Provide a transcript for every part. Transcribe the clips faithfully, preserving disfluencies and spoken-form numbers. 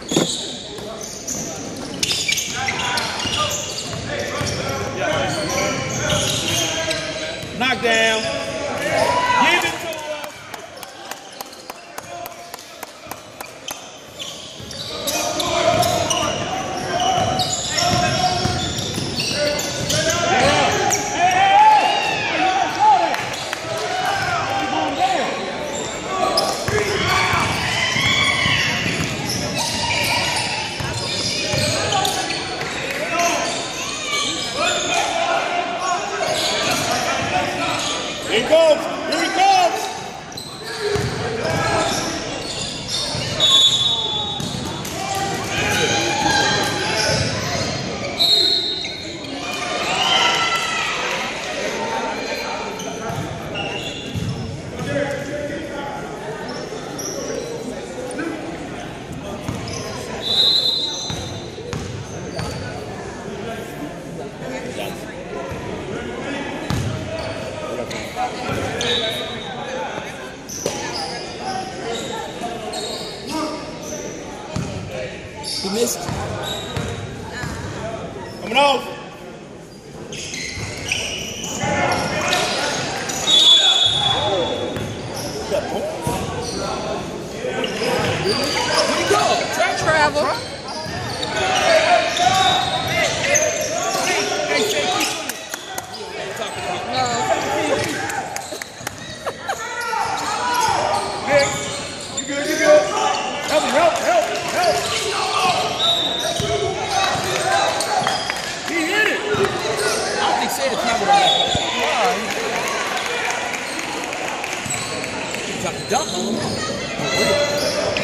Knockdown. Give it to us. Here he goes. Here he comes. He missed. Coming off. Where'd he go? Track travel. You good, you good. Help him, help, help, help. He hit it. I don't think Said it's not what I'm He's got to dunk on him.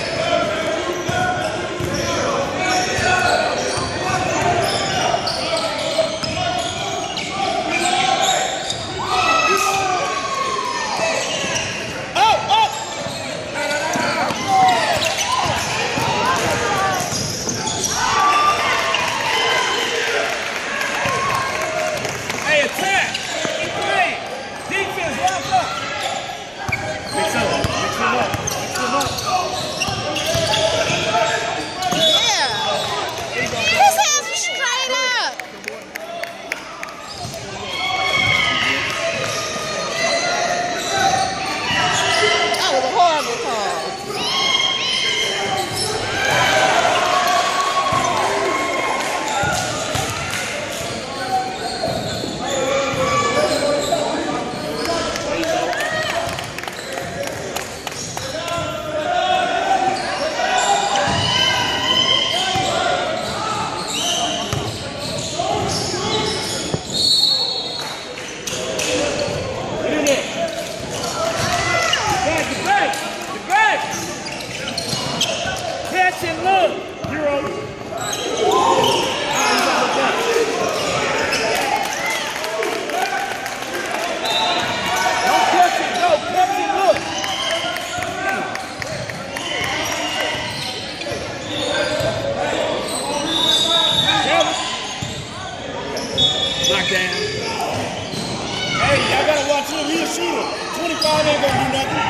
twenty-five ain't gonna do nothing.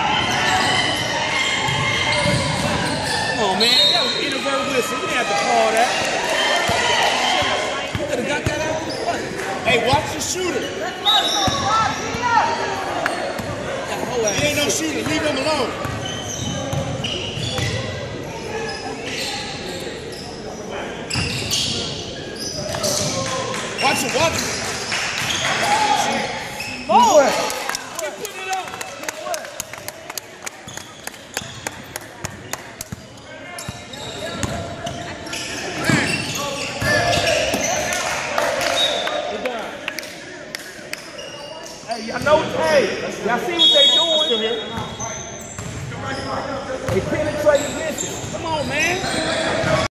Come on, man. That was inadvertent whistle. You didn't have to call that. You could have got that out of the play. Hey, watch the shooter. He ain't no shooter. Leave him alone. Watch it, watch it. Boy. Hey, y'all know, hey, y'all see what they doing? Still here. They penetrating this. Come on, man.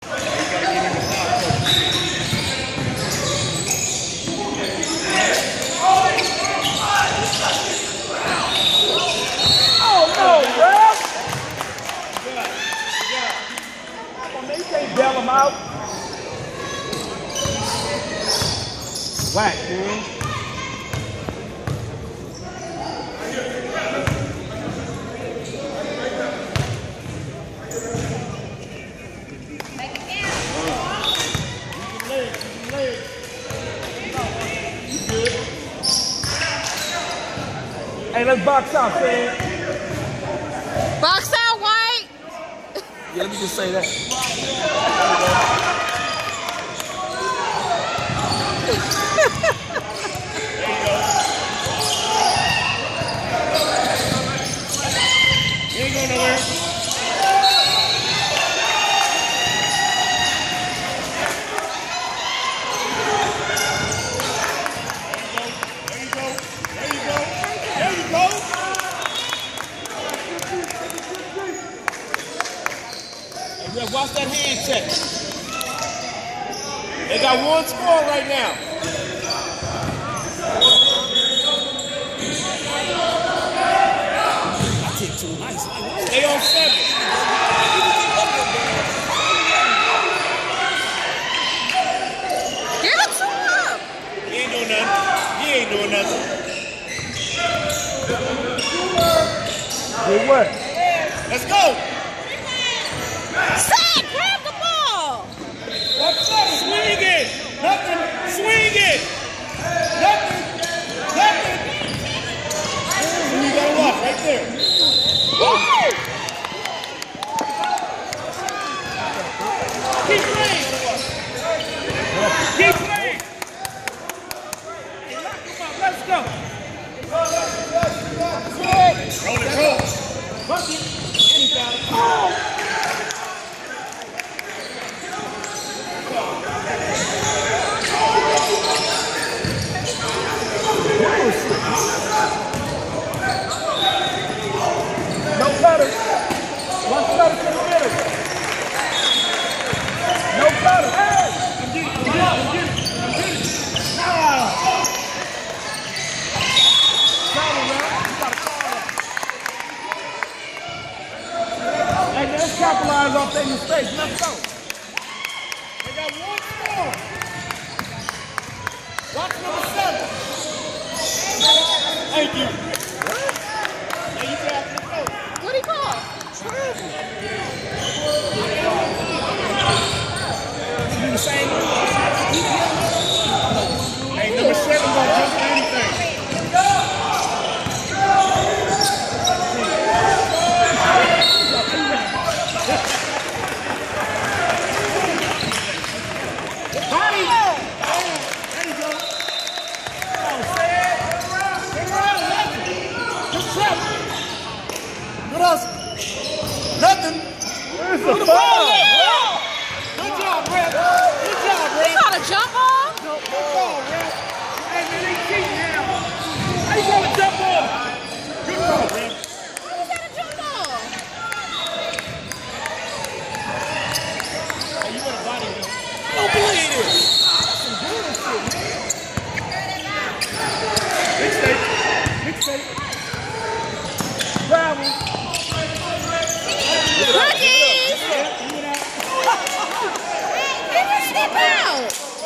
Oh, no, bro. Come on, man, you can't bail them out. Whack, man. Hey, let's box out, man. Box out, White. Yeah, let me just say that. You ain't going nowhere. There you go. There you go. There you go. Hey, Ref, watch that hand check. They got one score right now. I take too nice. Stay on seven. Give it to him. He ain't doing nothing. He ain't doing nothing. Good work. Let's go. Set. Grab the ball. Swing it. Nothing. Swing it. Nothing. Nothing. You gotta walk right there. Woo. Keep playing. Keep playing. Let's go. Roll it, roll. Bucket. And he got it. Oh. No cutter. One cutter to the middle. No cutter. Hey! Get it, get it, get it, get it. Ah. Foul around. You gotta call that. Hey, let's capitalize off their mistakes. Let's go. They got one score. Watch number seven. Thank you. There you go. Let's go. What do you call? You the same one? Hey, number seven gonna jump for anything. Body! There you go. What else? Nothing. Where's the Good ball? job, Brett. Good job, You Brett. got a jump ball? Good ball, Brett. Hey, man, they cheating now. How you gonna jump ball? Good ball, Brett. Who's got a jump ball? Hey, you better body him. I don't believe this. Mixtape. Mixtape. Travel. Cookies! Hey, where's that ball?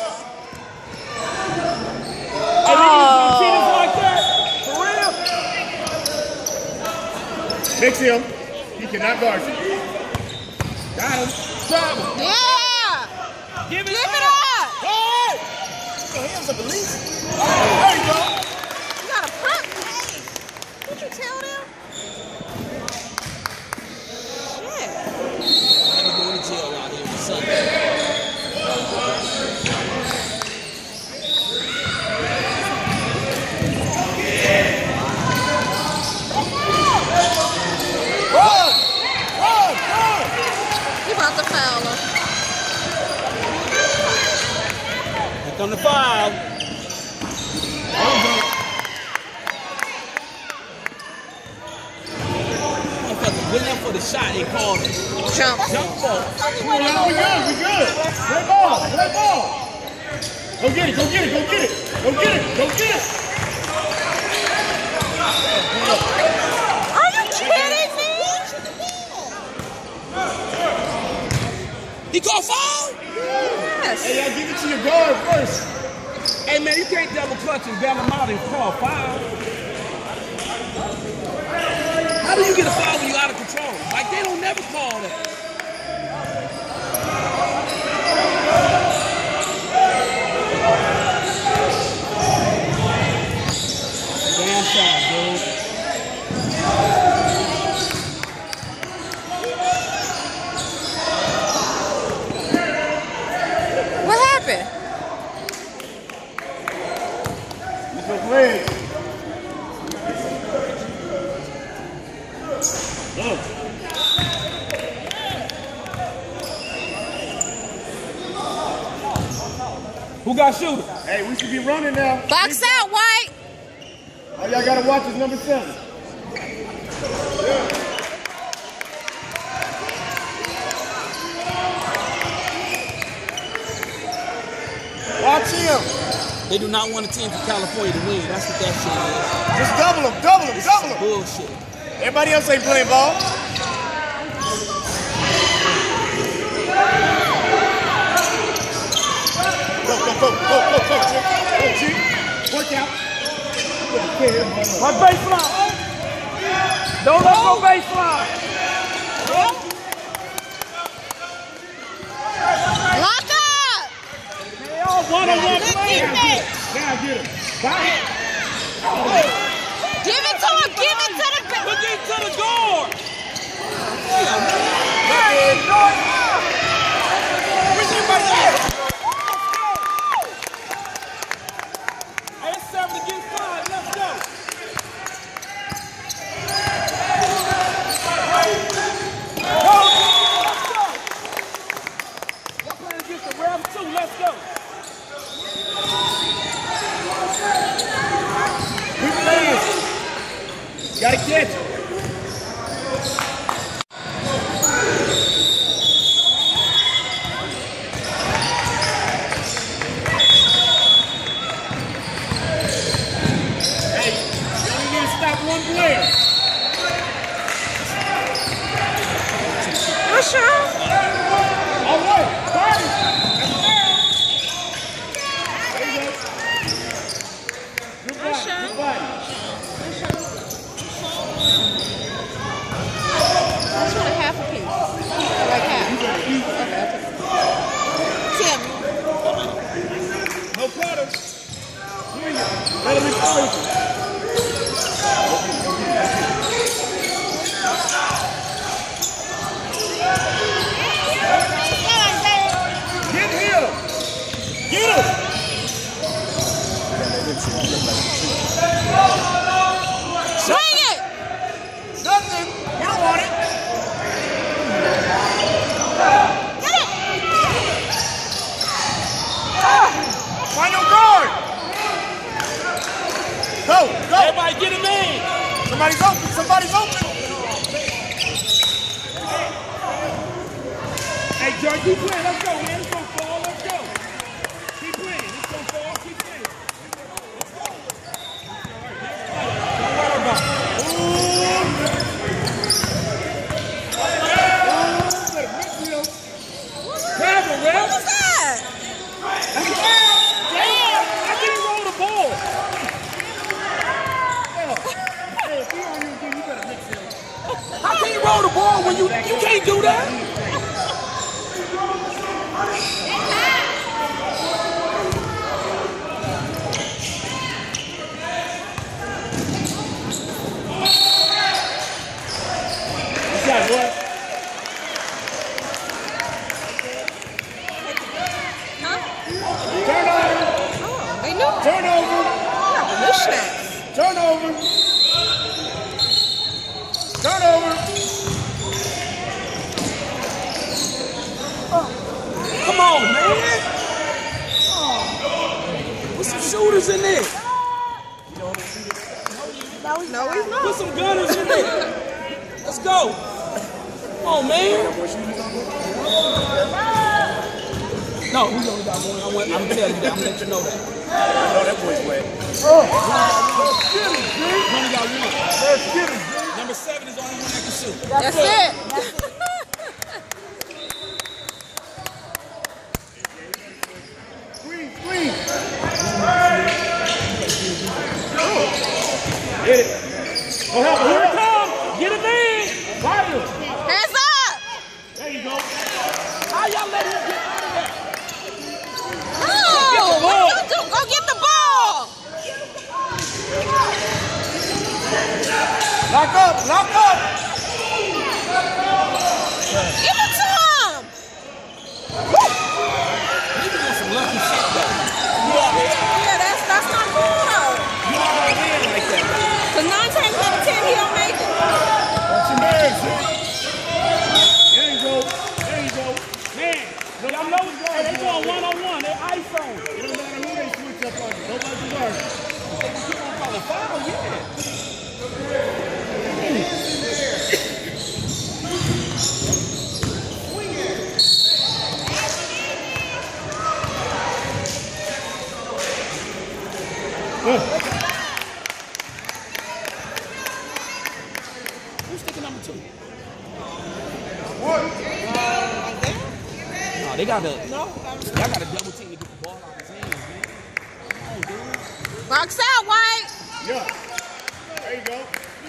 Oh. See this like that? For real? Mix him. He cannot guard you. Got him. Travel. Yeah! Give it Give up. it up! Hey! Your hands up at least. There you go. You got a prep? Did you tell them? Shit. I'm going to jail out here for Sunday. Run! Run! Run! You about to foul her. Here come the foul. Motherfucker went up for the shot. They called it. Jump. Jump ball. We good, we good. Play ball, play ball. Go get it, go get it, go get it. Go get it, go get it. Are you kidding me? He called foul? Yes. Hey, I give it to your guard first. Hey, man, you can't double clutch and bail him out and call foul. How do you get a foul when you're out of control? Like, they don't never call that. Damn foul, dude. Who got shooter? Hey, we should be running now. Box out, White. All y'all gotta watch is number seven. Watch him. They do not want a team from California to win. That's what that shit is. Just double him, double him, double him. Bullshit. Everybody else ain't playing ball. Go, go, go, go, go, go, G. Go, G. Work out. My baseline. Don't let go baseline. Lock up. They all one-on-one Good play. defense. Now get him. Bye. Give it to him. Give it to the Look into the guard. Where's everybody at? Hey, it's seven against five. Let's go. We're playing against the refs too. Let's go. Keep playing. You gotta catch it. Hey, you only need to stop one player. Usher. All right, party. There you go. Good body, Usher. good body. I just want a half a piece. Like half. Okay, Tim. No products. Here you go. Let him expose you. Get him! Get him! Swing it. Nothing. You don't want it. Get it. Final guard. Go, go. Everybody get him in. Somebody's open. Somebody's open. Hey, George, keep playing. Let's go, man. It's gonna fall. Let's go. Keep playing. It's gonna fall. Keep playing. Let's go. Don't worry about it. Grab him, What Ref. was that? Damn! How can he roll the ball? Hey, if you don't use it, you better mix it. How can you roll the ball when you you can't do that? You got what? Huh? Turnover. Oh, they knew. Turnover. New snacks. Turnover. Turnover. Come on, man. Put some shooters in there. No, he's not. Put some gunners in there. Let's go. Come on, man. No, we only got one. I want, I'm telling you that. I'm gonna let you know that. No, that boy's wet. We only got one. Number seven is the only one that can shoot. That's it. Screen, screen. Get it. Go help him. Here it comes. Get him in. Fight him. Hands up. There you go. How y'all let him get out of that? Oh, what do you do? Go get the ball. Lock up, lock up. Give it to him. He be doing some lucky shit, though. Yeah, that's that's not cool though. You not gonna win like that, though. Cause nine times out of ten he don't make it. Watch your man, see? There you go. There you go. Man, y'all know hey, they going one on one. They ice on. It don't matter who they switch up on. Nobody's worried. Keep on calling foul, yeah. Who's sticking number two? What? No, they got to. No, y'all got to double team to get the ball out of his hands, man. Come on, dude. Box out, White. Yeah. There you go.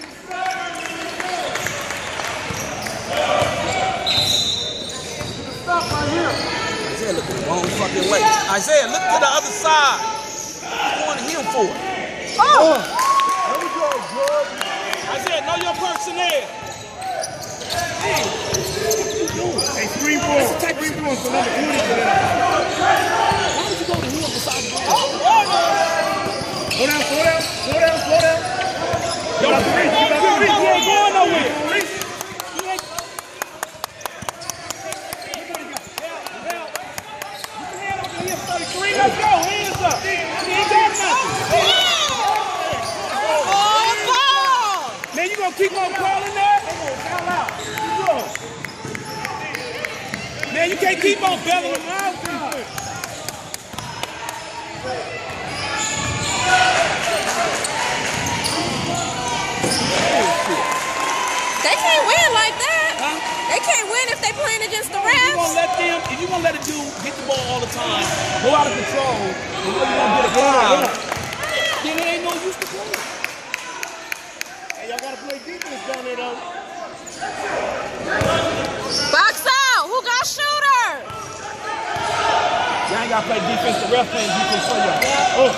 Stop right here. Isaiah looking the wrong fucking way. Isaiah, look to the other side. What you want him for? Oh! There we go, good. Isaiah, know your personnel. Hey, what you doing? Hey, three more. Three more for number twenty for that. Why would you go to him besides the ball? Slow down, slow down, slow down, slow down. Yo, got three, you got three. you ain't going nowhere. Let's go, hands up. He ain't got nothing. Oh, ball. Man, you gonna keep on calling that? Foul out. Man, you can't keep on belling them out. They can't win like that. Huh? They can't win if they playing against the If you gonna refs. let them, if you gonna let a dude get the ball all the time, go out of control, and know you gonna get a foul, then it ain't no use to play. Hey, y'all gotta play defense down there, though. Box out. Who got shooter? Y'all ain't gotta play defense. The ref playing defense for you. Oh.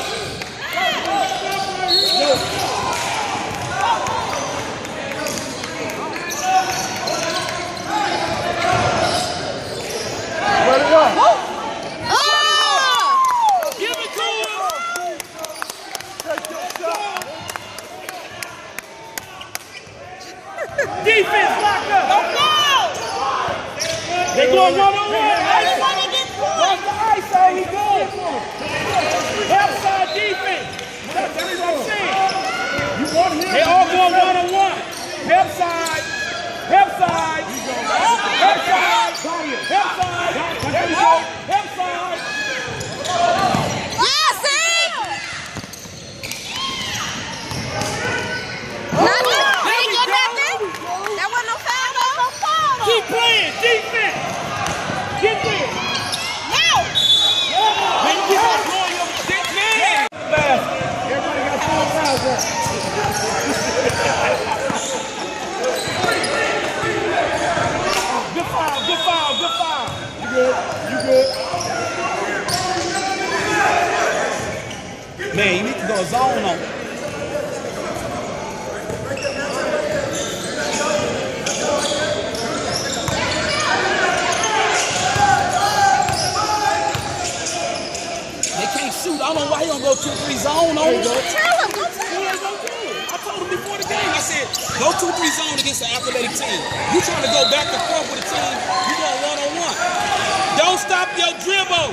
Let it up. Oh! Give it to him. Take your shot. Defense, lock up. They going one on one. Watch the ice out. He good. Help side defense. That's what I'm saying. You want him? They all going one on one. Help side. Help side. Help side. Help side. There we go. Help side. Yes, Sam! Nothing? They ain't get nothing? That wasn't no foul, though? No foul, though. Keep playing. Defense. Get there. No! Man, you keep on blowing your dick, man. Everybody got four fouls up. Good foul. Good foul. Good foul. You good? You good? Man, you need to go zone on. They can't shoot. I don't know why he don't go two three zone on him. Tell him. Go tell He ain't gonna do it. I told him before the game. I said, go two three zone against an athletic team. You trying to go back and forth with a team, you going one on one. Don't stop your dribble.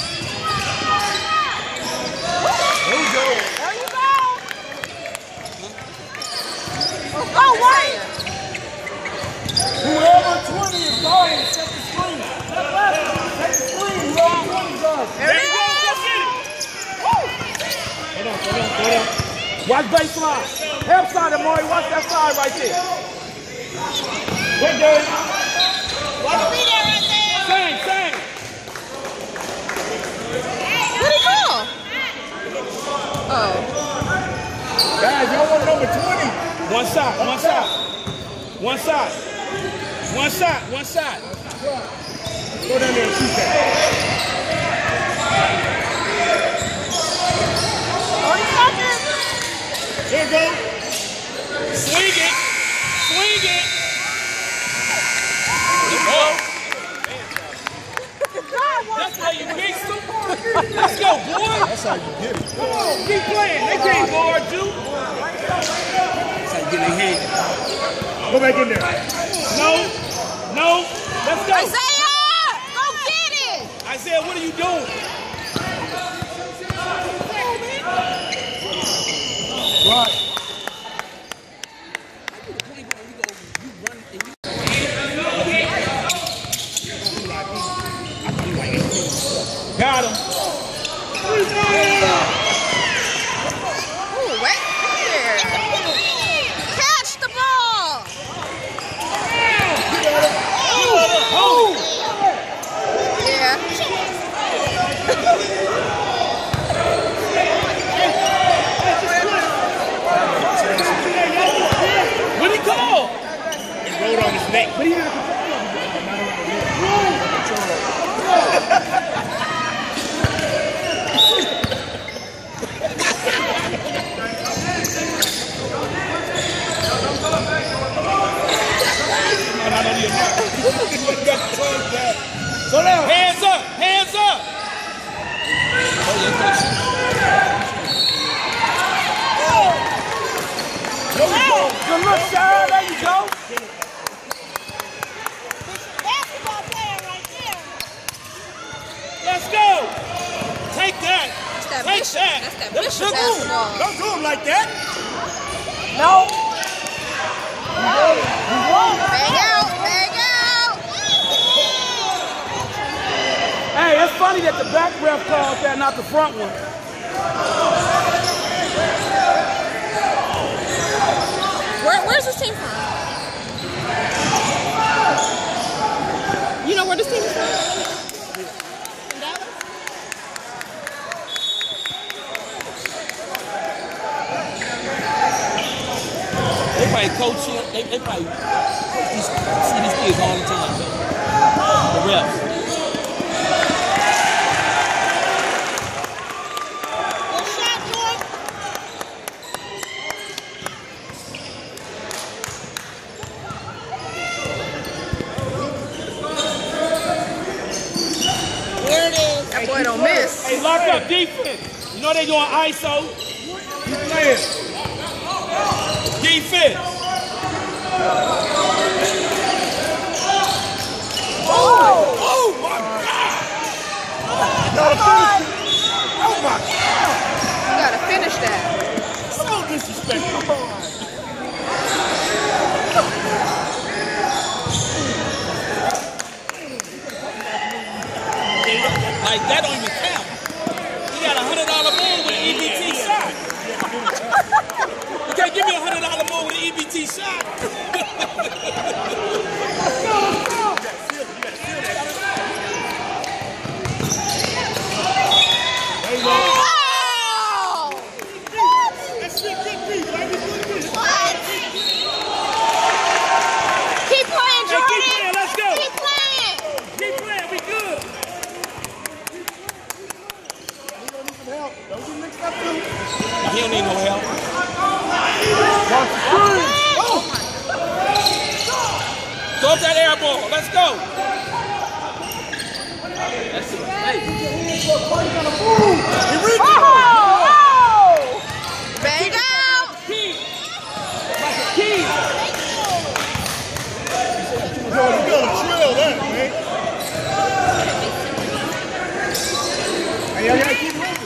There you go. Let's go, White. Whoever twenty is guarding, set the screen. Take the screen. Whoever twenty is guarding. There you go. Go get it. Hold on, hold on, hold on. Watch baseline. Help side, Amari. Watch that side right there. Good game. Same, same. What'd he call? Oh. Guys, y'all want number twenty? One shot, one shot. One shot. One shot, one shot. Go down there and shoot that. Here you go. Swing it. Swing it. That's how you beat them. Let's go, boy. That's how you get it. Come on, keep playing. They can't guard you. That's how you get their hand. Go back in there. No, no. Let's go. Isaiah! Go get it! Isaiah, what are you doing? Got him. Ooh, wait here. Catch the ball. Oh! Yeah. What did he call? He rolled on his neck. But he had So now, hands up, hands up. Oh, Good look, Sarah. There you go. Basketball player right there. let's go. Take that. That's that Take Bishop. that. That's that Let's Bishop go. basketball. Don't do him like that. No. Bang out, bang out. Hey, it's funny that the back ref called that, not the front one. Where, where's this team from? You know where this team is from? In Dallas? They probably coach him. They, they probably coach these, see these kids all the time. The refs. Good shot, Jordan. There it is. That boy don't miss. Hey, lock up defense. You know they doing I S O. Keep playing. Defense. Oh my God! Oh my God! You gotta finish that. So disrespectful. Like that don't even count. He got a hundred dollar move with an E B T shot. You can't give me a hundred dollar move with an E B T shot. Oh! That's it, good piece, baby, good piece. What? Keep playing, Hey, Jordan. keep playing, let's go. Keep playing. Keep playing, we good. He don't need some help. Don't get mixed up too. He don't need no help. Throw up that air ball. Let's go. That's it. Hey. Bang out. Key. Key. You gotta trail that, man. Hey, y'all gotta keep moving.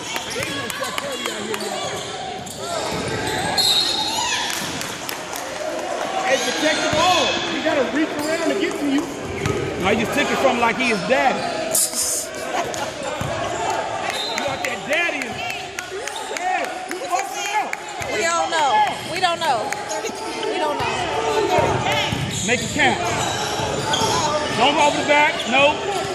Hey, protect the ball. You gotta reach around to get to you. No, you just took it from like he is daddy. You like that daddy is. Yeah, who fucks it out? We don't know. We don't know. We don't know. Make it count. Don't go over the back. No.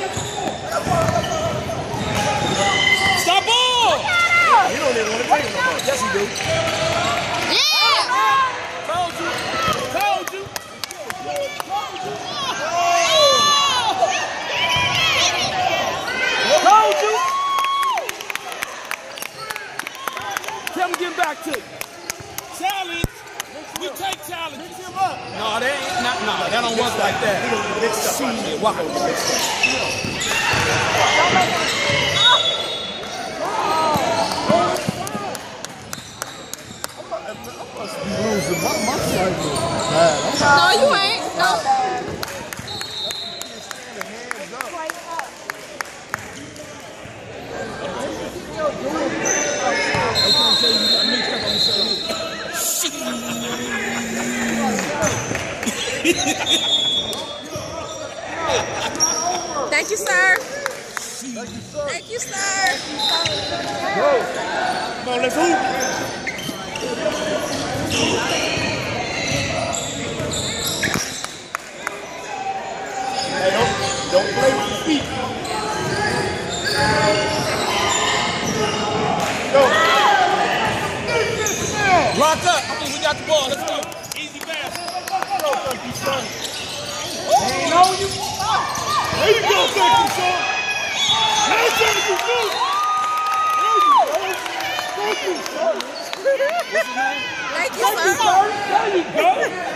Stop ball. He don't even want to take it no more. Yes, he do. Yeah. Told you. Told you. Told you. Tell me to get back to it. Challenge. We take challenges. Mix him up. No, that ain't not. No, that don't work like that. He don't get mixed up. Right there. Why? Losing. My, my side was bad. No, you ain't. No. Thank you, sir. Thank you, sir. Come on, let's hoop. Hey, don't, don't play with your feet. Go. Lock up. I think we got the ball. Let's go. Easy pass. Go, Funky son. Ain't know you. There you go, Funky son. Now Funky son. There you go. Funky son. Thank you, sir. There you go.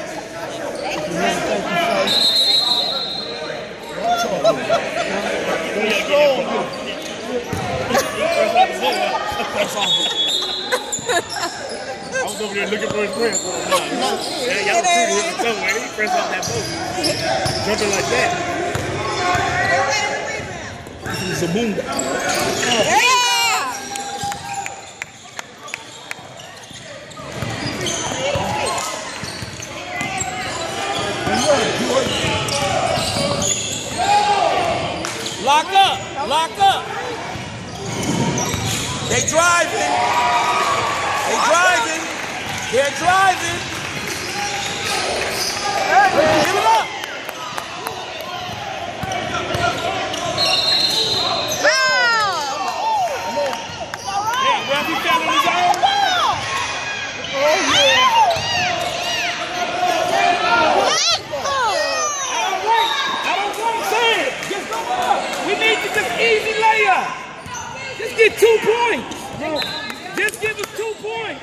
I was over there looking for his friend. No, no. Yeah, y'all see him somewhere. He pressed off that boat. Jumping like that. This is a boom. Yeah. Lock up. Lock up. They driving. They driving. They're driving. Give it up. Yeah, well, he found his own. Oh, yeah. I don't want to say it. Just go up. We need to just easy layup. Just get two points. Just give us two points.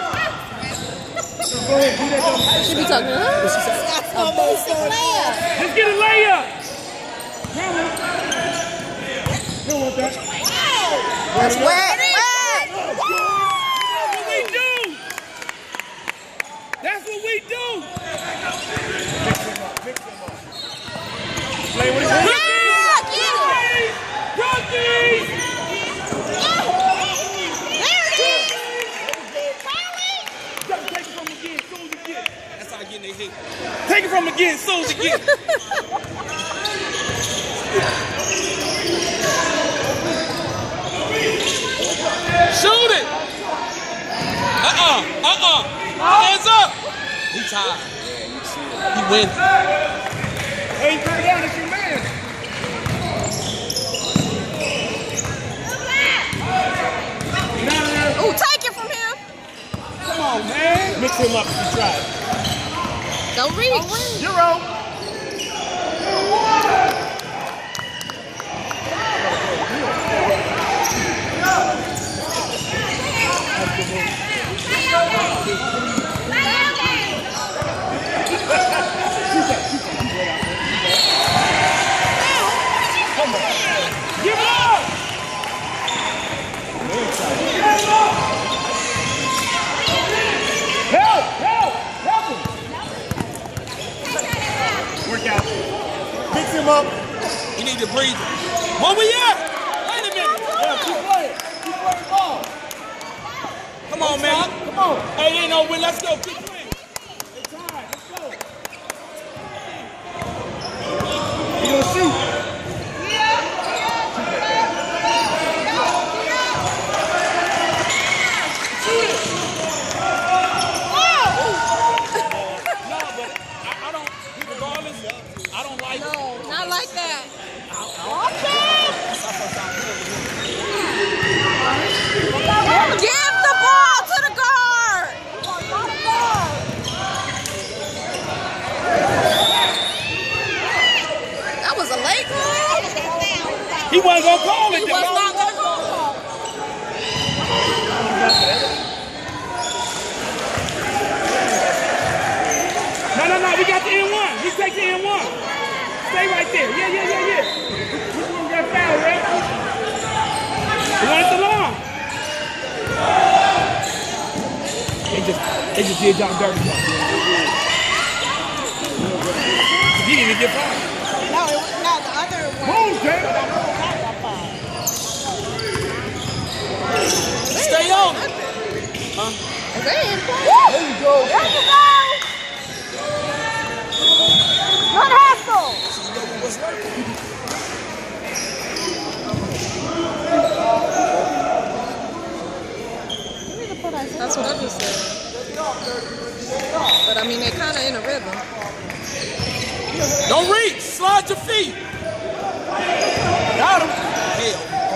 Go ahead, do that. She be talking, huh? A basic layup. Just get a layup. Mama. You don't want that. That's wet. That's what we do. That's what we do. Mix them up. Mix them up. Play with his hands. Rookies! Take it from again, soon as you get it. That's how I get in their head. Take it from again, soon as you get it. Shoot it! Uh-uh, uh-uh. Hands up! He tired. He wins. Hey, turn down, it's your man. Ooh, take it from him. Come on, man. Mix him up if you try it. Don't reach. Zero. Come on. Give it up. Help! Help! Help him! Work out. Mix him up. You need to breathe. Where we at? Wait a minute. Yeah, keep playing. Keep playing ball. Come on, man. Come on. Hey, ain't no win. Let's go. Keep playing. It's time. Let's go. You gonna shoot? Not like that. Give the ball to the guard. That was a late call. He wasn't gonna call it. He was not gonna call it. No, no, no. We got the N one. He takes the N one. Stay right there. Yeah, yeah, yeah, yeah. Which one got foul, right? He wants the long. They just, they just did John dirty. He didn't even get fouled. No, it was not the other one. Boom, Jay. Stay on. Huh? There you go. There you go. There you go. Not hassle. Slide your feet. Got him. Hell.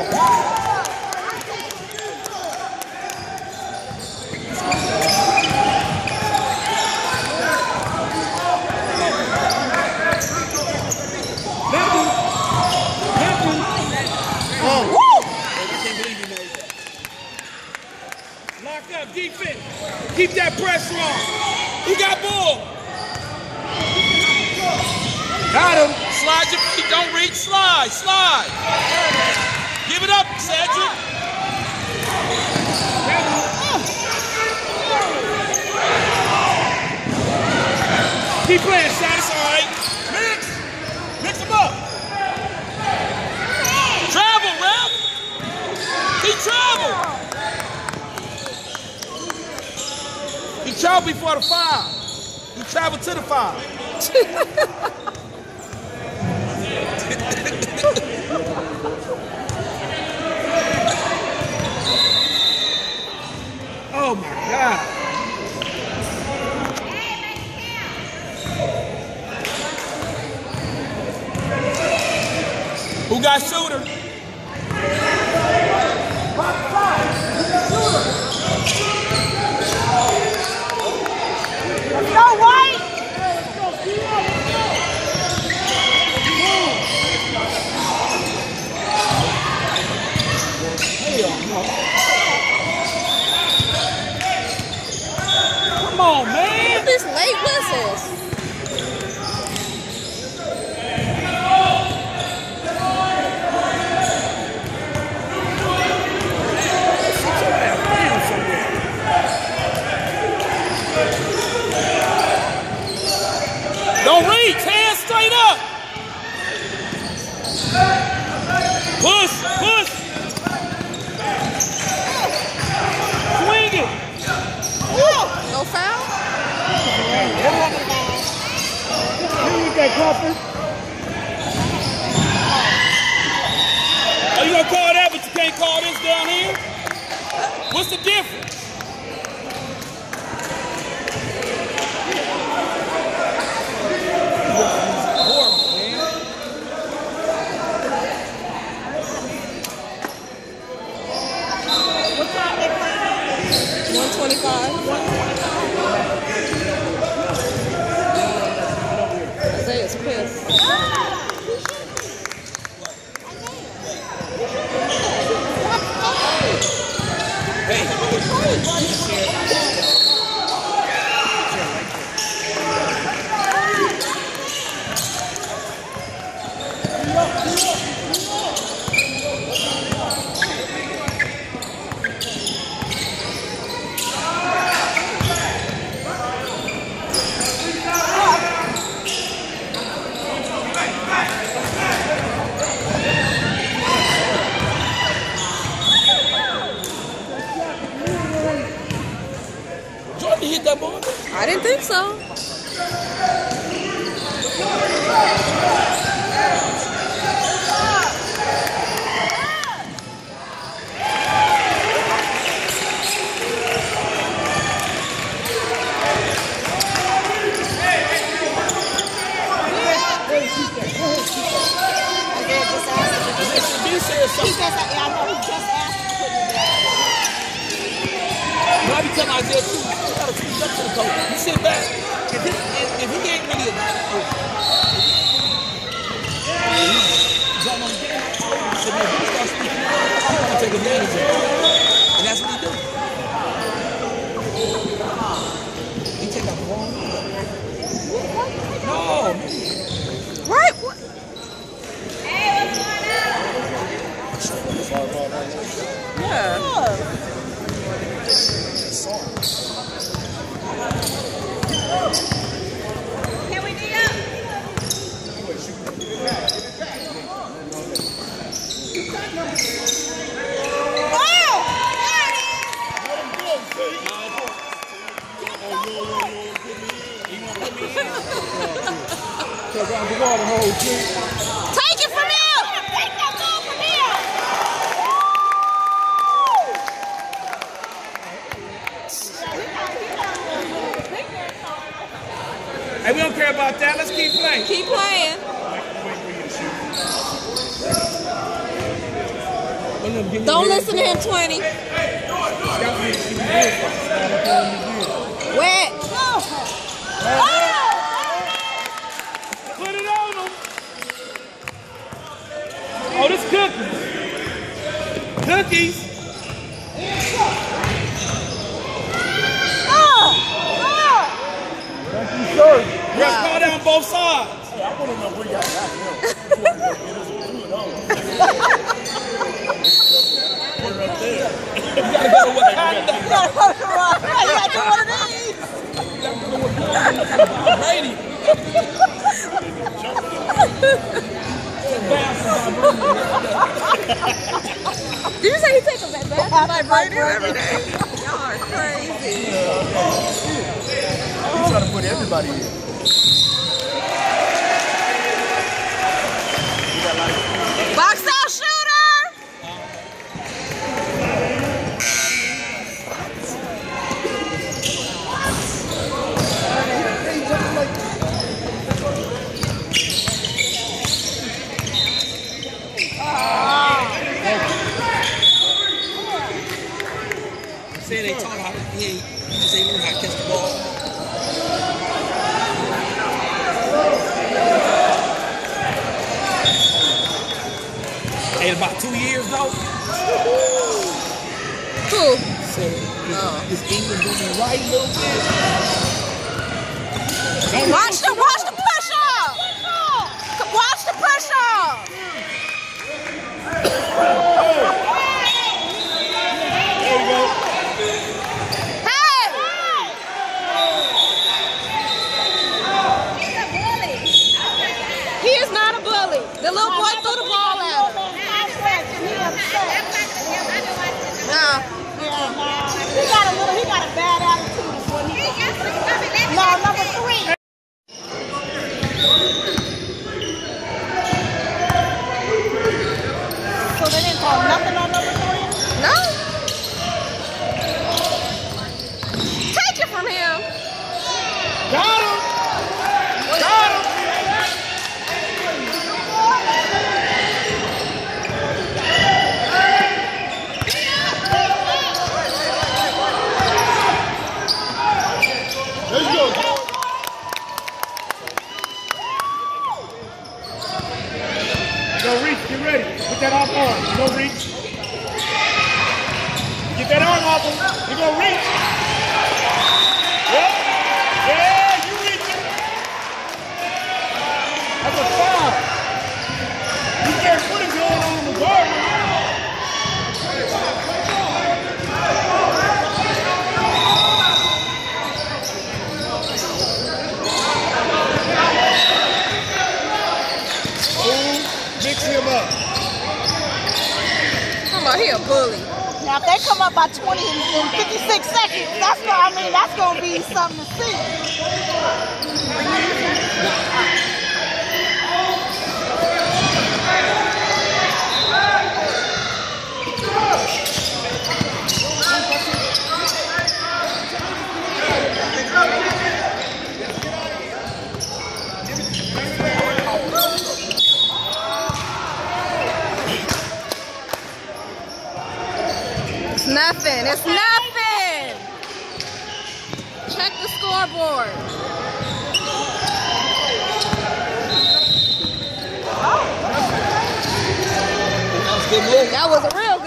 Lock up, defense. Keep that pressure on. Who got ball? Got him. Slide your feet. Don't reach. Slide. Slide. Give it up, Cedric. Keep playing, shots. All right. Mix. Mix them up. Travel, ref. He traveled. He traveled before the foul. He traveled to the foul. Oh my God. Who got shooter? Go White! Come on, man. These late whistles. Don't reach. Hands straight up. Push. Push. Swing it. No foul? Look at that, Crawford. Are you gonna call that, but you can't call this down here? What's the difference? one twenty-five. Isaiah's pissed. Jordan hit that ball. I didn't think so. He said something. He just, yeah, I know he just asked to put it down. I be telling Isaiah too, you gotta speak up to the coach. You sit back. If, this, if, if he ain't really a oh. He's on the game. He said, man, if he start speaking up, I'm gonna take advantage of it. And that's what he do. He take out the wrong one. No, man. Right? What? Yeah. Can we meet up? Take it from him! Take that ball from him! Hey, we don't care about that. Let's keep playing. Keep playing. Don't listen to him, twenty. Wet. Oh! Put it on him. Oh, this cookies. Cookies. Thank you, sir. Let's call down both sides. Hey, I want to know where y'all got him. Put it up there. You gotta go to Wakanda. You gotta go to one. You gotta do one of these. Brady. Did you say he takes a bath by Brady every day? Y'all are crazy. He's trying to put everybody in. Box out, shooter! Say they taught how to, he ain't, he just ain't learn how to catch the ball. In about two years though. Who? So is England doing right a little bit? Watch the watch the push off! Watch the push off! There you go. Hey! He is not a bully. The little boy threw the ball at him. No. He got a little, he got a bad attitude. When he, no, number three. So they didn't call nothing on number three? No. Take it from him. Got him. Got him. There you go. Go reach, get ready. Put that off arm. Go reach. Get that arm off him. You go reach. Yeah. Yeah, you reach it. That's a foul. You can't put it going on the guard. Mix him up. Come on, he a bully. Now if they come up by twenty in fifty-six seconds, that's what I mean, that's gonna be something to see. It's nothing. It's nothing. Check the scoreboard. That was a good move. That was a real